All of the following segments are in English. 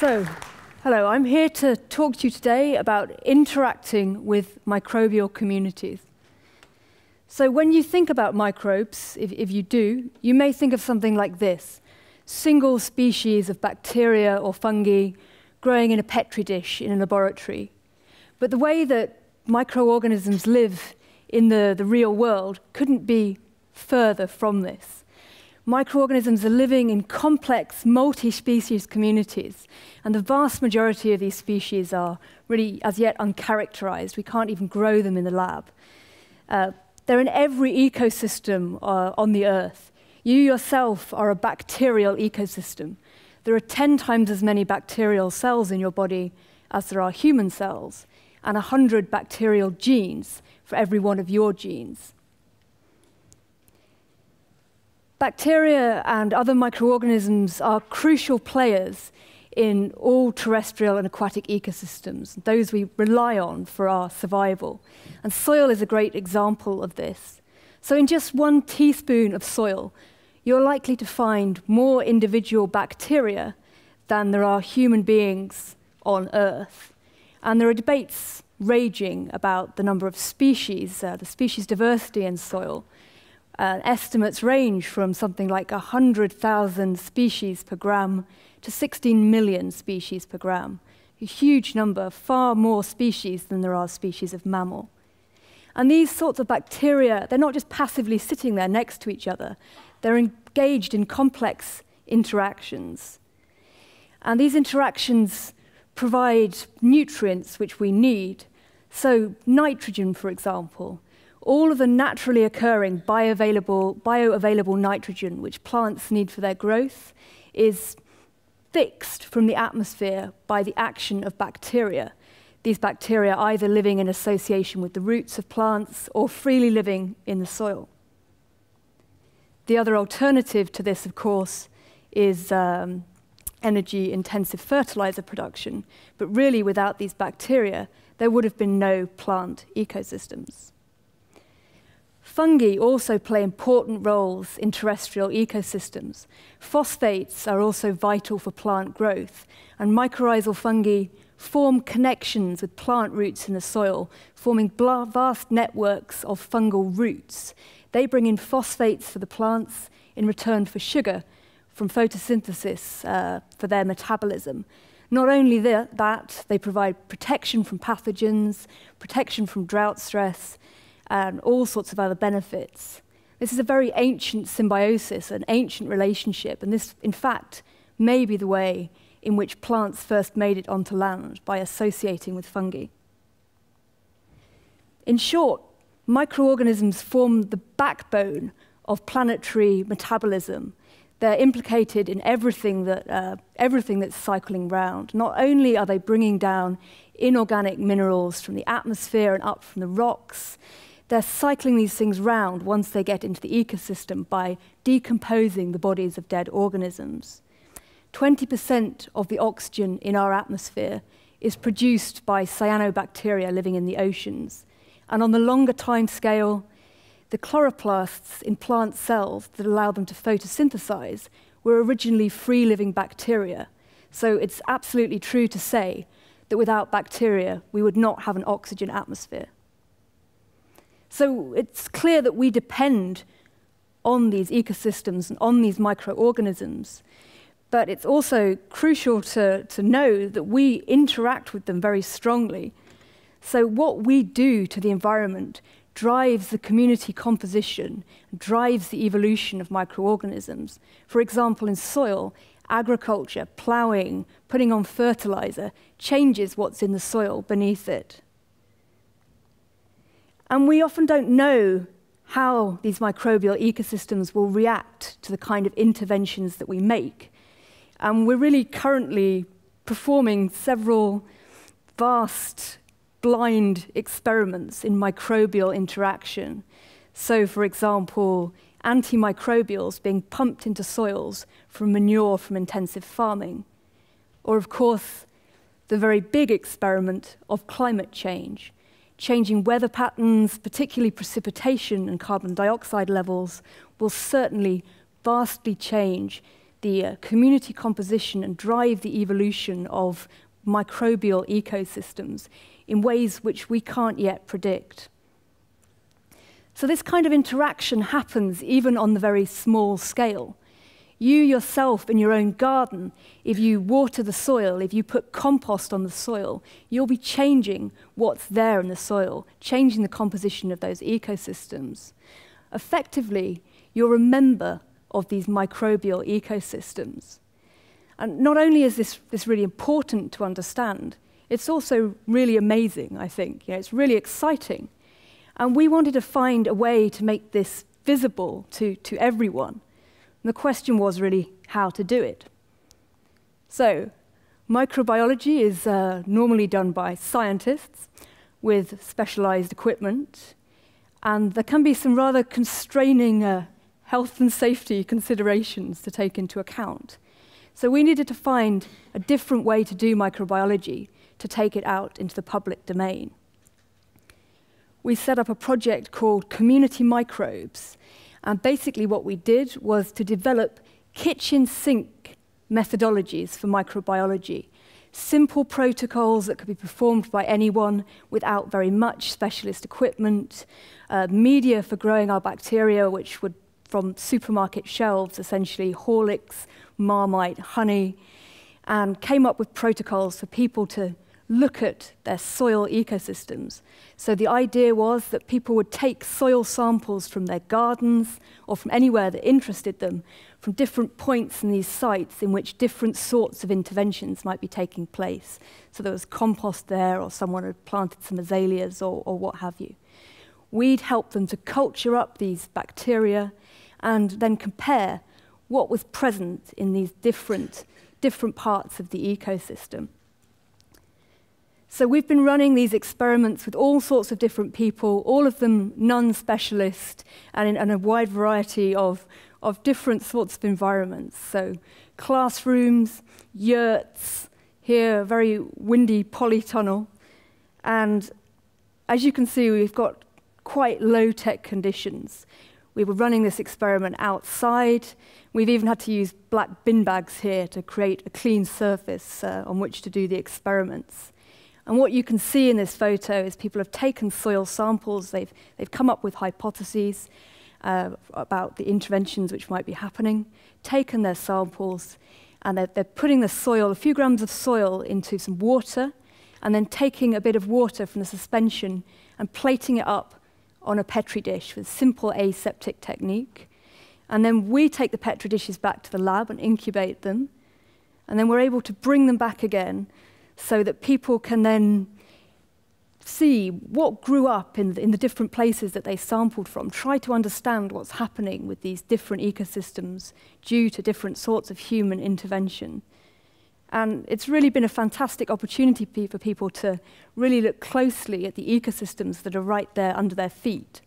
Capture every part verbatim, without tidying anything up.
So, hello, I'm here to talk to you today about interacting with microbial communities. So when you think about microbes, if, if you do, you may think of something like this: single species of bacteria or fungi growing in a petri dish in a laboratory. But the way that microorganisms live in the, the real world couldn't be further from this. Microorganisms are living in complex, multi-species communities, and the vast majority of these species are really as yet uncharacterized. We can't even grow them in the lab. Uh, they're in every ecosystem uh, on the Earth. You yourself are a bacterial ecosystem. There are ten times as many bacterial cells in your body as there are human cells, and one hundred bacterial genes for every one of your genes. Bacteria and other microorganisms are crucial players in all terrestrial and aquatic ecosystems, those we rely on for our survival. And soil is a great example of this. So in just one teaspoon of soil, you're likely to find more individual bacteria than there are human beings on Earth. And there are debates raging about the number of species, uh, the species diversity in soil. Uh, estimates range from something like one hundred thousand species per gram to sixteen million species per gram. A huge number, far more species than there are species of mammal. And these sorts of bacteria, they're not just passively sitting there next to each other. They're engaged in complex interactions. And these interactions provide nutrients which we need. So nitrogen, for example. All of the naturally occurring bioavailable, bioavailable nitrogen which plants need for their growth is fixed from the atmosphere by the action of bacteria. These bacteria either living in association with the roots of plants or freely living in the soil. The other alternative to this, of course, is um, energy-intensive fertilizer production. But really, without these bacteria, there would have been no plant ecosystems. Fungi also play important roles in terrestrial ecosystems. Phosphates are also vital for plant growth, and mycorrhizal fungi form connections with plant roots in the soil, forming vast networks of fungal roots. They bring in phosphates for the plants in return for sugar from photosynthesis uh, for their metabolism. Not only that, that, they provide protection from pathogens, protection from drought stress, and all sorts of other benefits. This is a very ancient symbiosis, an ancient relationship, and this, in fact, may be the way in which plants first made it onto land, by associating with fungi. In short, microorganisms form the backbone of planetary metabolism. They're implicated in everything, that, uh, everything that's cycling round. Not only are they bringing down inorganic minerals from the atmosphere and up from the rocks, they're cycling these things round once they get into the ecosystem by decomposing the bodies of dead organisms. twenty percent of the oxygen in our atmosphere is produced by cyanobacteria living in the oceans. And on the longer time scale, the chloroplasts in plant cells that allow them to photosynthesize were originally free-living bacteria. So it's absolutely true to say that without bacteria, we would not have an oxygen atmosphere. So it's clear that we depend on these ecosystems and on these microorganisms, but it's also crucial to, to know that we interact with them very strongly. So what we do to the environment drives the community composition, drives the evolution of microorganisms. For example, in soil, agriculture, plowing, putting on fertilizer, changes what's in the soil beneath it. And we often don't know how these microbial ecosystems will react to the kind of interventions that we make. And we're really currently performing several vast blind experiments in microbial interaction. So, for example, antimicrobials being pumped into soils from manure from intensive farming. Or, of course, the very big experiment of climate change. Changing weather patterns, particularly precipitation and carbon dioxide levels, will certainly vastly change the uh, community composition and drive the evolution of microbial ecosystems in ways which we can't yet predict. So this kind of interaction happens even on the very small scale. You yourself in your own garden, if you water the soil, if you put compost on the soil, you'll be changing what's there in the soil, changing the composition of those ecosystems. Effectively, you're a member of these microbial ecosystems. And not only is this, this really important to understand, it's also really amazing, I think. You know, it's really exciting. And we wanted to find a way to make this visible to, to everyone. And the question was really how to do it. So, microbiology is uh, normally done by scientists with specialized equipment, and there can be some rather constraining uh, health and safety considerations to take into account. So we needed to find a different way to do microbiology to take it out into the public domain. We set up a project called Community Microbes, and basically what we did was to develop kitchen sink methodologies for microbiology, simple protocols that could be performed by anyone without very much specialist equipment, uh, media for growing our bacteria, which would from supermarket shelves, essentially Horlicks, Marmite, honey, and came up with protocols for people to look at their soil ecosystems. So the idea was that people would take soil samples from their gardens or from anywhere that interested them, from different points in these sites in which different sorts of interventions might be taking place. So there was compost there, or someone had planted some azaleas, or, or what have you. We'd help them to culture up these bacteria and then compare what was present in these different, different parts of the ecosystem. So we've been running these experiments with all sorts of different people, all of them non-specialist, and in, in a wide variety of, of different sorts of environments. So classrooms, yurts, here a very windy polytunnel. And as you can see, we've got quite low-tech conditions. We were running this experiment outside. We've even had to use black bin bags here to create a clean surface uh, on which to do the experiments. And what you can see in this photo is people have taken soil samples, they've, they've come up with hypotheses uh, about the interventions which might be happening, taken their samples, and they're, they're putting the soil, a few grams of soil, into some water, and then taking a bit of water from the suspension and plating it up on a Petri dish with simple aseptic technique. And then we take the Petri dishes back to the lab and incubate them, and then we're able to bring them back again so that people can then see what grew up in the, in the different places that they sampled from, try to understand what's happening with these different ecosystems due to different sorts of human intervention. And it's really been a fantastic opportunity for people to really look closely at the ecosystems that are right there under their feet.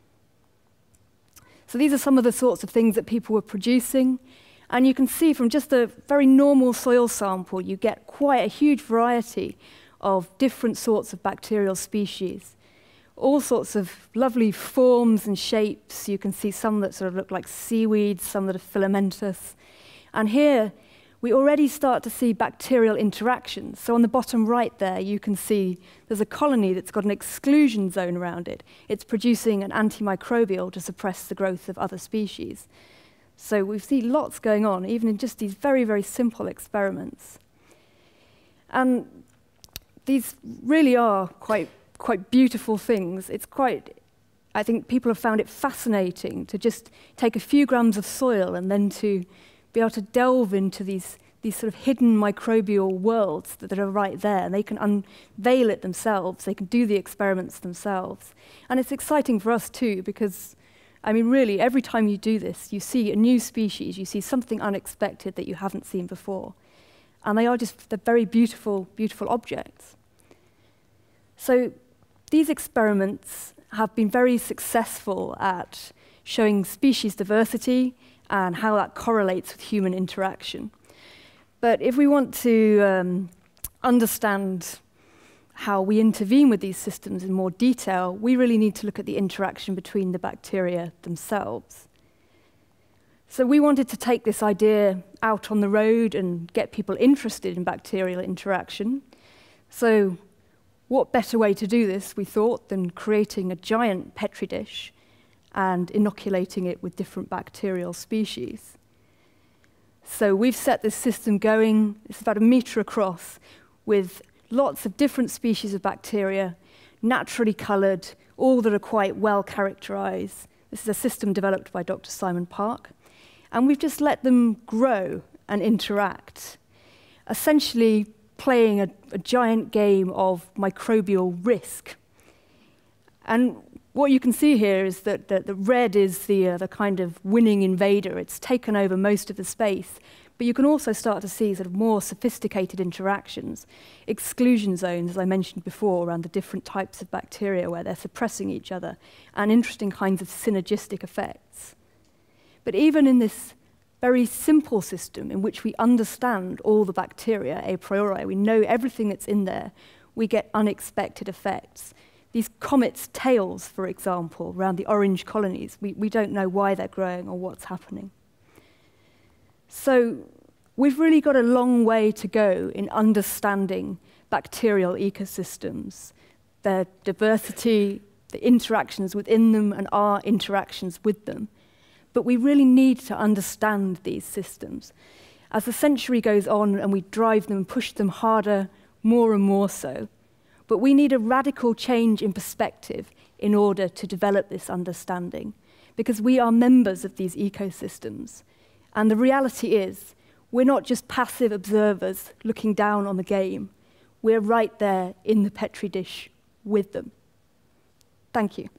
So these are some of the sorts of things that people were producing. And you can see from just a very normal soil sample, you get quite a huge variety of different sorts of bacterial species. All sorts of lovely forms and shapes. You can see some that sort of look like seaweeds, some that are filamentous. And here, we already start to see bacterial interactions. So on the bottom right there, you can see there's a colony that's got an exclusion zone around it. It's producing an antimicrobial to suppress the growth of other species. So we see lots going on, even in just these very, very simple experiments. And these really are quite, quite beautiful things. It's quite, I think people have found it fascinating to just take a few grams of soil and then to be able to delve into these, these sort of hidden microbial worlds that, that are right there. And they can unveil it themselves. They can do the experiments themselves. And it's exciting for us too, because I mean, really, every time you do this, you see a new species, you see something unexpected that you haven't seen before. And they are just they're very beautiful, beautiful objects. So these experiments have been very successful at showing species diversity and how that correlates with human interaction. But if we want to um, understand how we intervene with these systems in more detail, we really need to look at the interaction between the bacteria themselves. So we wanted to take this idea out on the road and get people interested in bacterial interaction. So what better way to do this, we thought, than creating a giant Petri dish and inoculating it with different bacterial species. So we've set this system going. It's about a meter across with lots of different species of bacteria, naturally colored, all that are quite well characterized. This is a system developed by Doctor Simon Park. And we've just let them grow and interact, essentially playing a, a giant game of microbial risk. And what you can see here is that the, the red is the, uh, the kind of winning invader. It's taken over most of the space. But you can also start to see sort of more sophisticated interactions, exclusion zones, as I mentioned before, around the different types of bacteria where they're suppressing each other, and interesting kinds of synergistic effects. But even in this very simple system in which we understand all the bacteria a priori, we know everything that's in there, we get unexpected effects. These comets' tails, for example, around the orange colonies, we, we don't know why they're growing or what's happening. So we've really got a long way to go in understanding bacterial ecosystems, their diversity, the interactions within them, and our interactions with them. But we really need to understand these systems. As the century goes on and we drive them, push them harder, more and more so. But we need a radical change in perspective in order to develop this understanding, because we are members of these ecosystems. And the reality is, we're not just passive observers looking down on the game. We're right there in the Petri dish with them. Thank you.